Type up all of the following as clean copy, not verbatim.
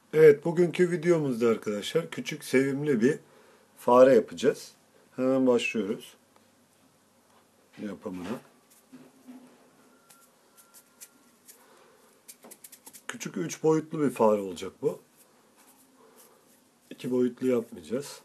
Evet, bugünkü videomuzda arkadaşlar küçük sevimli bir fare yapacağız. Hemen başlıyoruz yapımına. Küçük 3 boyutlu bir fare olacak bu. 2 boyutlu yapmayacağız.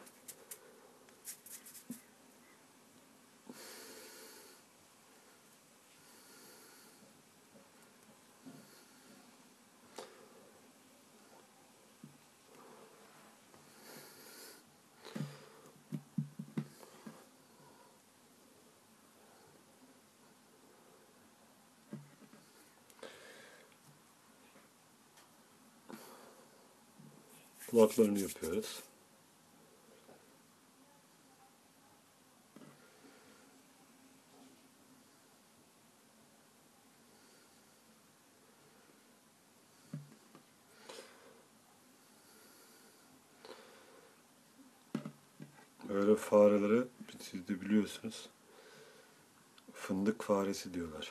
Kulaklarını yapıyoruz. Böyle farelere siz de biliyorsunuz fındık faresi diyorlar.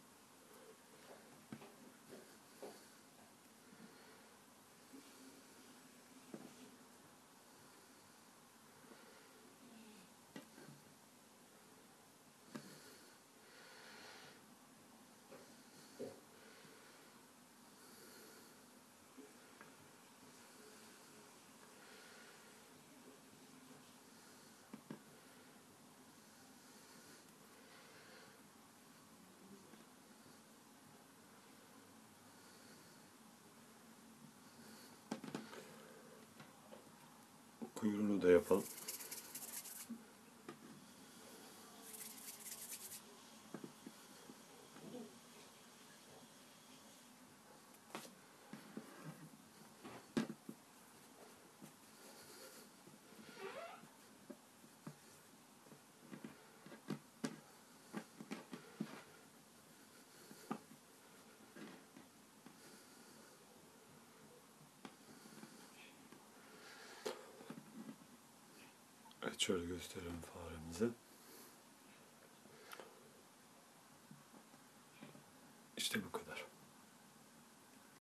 Kuyruğunu da yapalım. Evet, şöyle gösterelim faremizi.